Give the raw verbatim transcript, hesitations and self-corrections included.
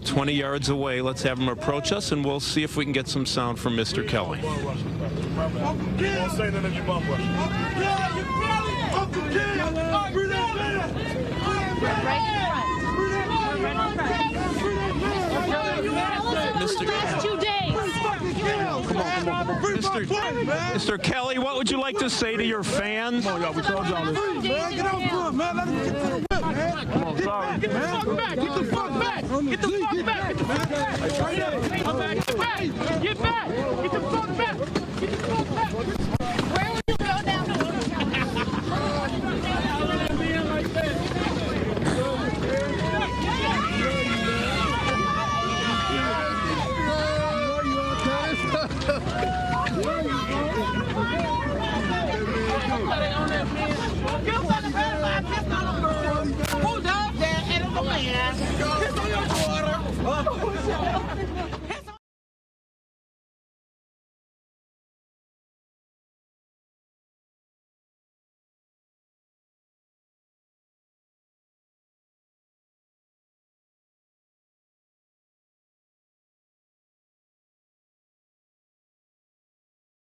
about twenty yards away. Let's have him approach us, and we'll see if we can get some sound from Mister Kelly. Mister Two days. Come on, come on. Mister Mister Kelly, what would you like to say to your fans? Come on, y'all. We told y'all this. Man, get out front, man. Let him get to the whip, man. Come on, sorry. Get the fuck back. Get the fuck back. Get the fuck back. Get the fuck back. Get back. Get back. Get the fuck back. Get the fuck back. Where would you go down? Where are you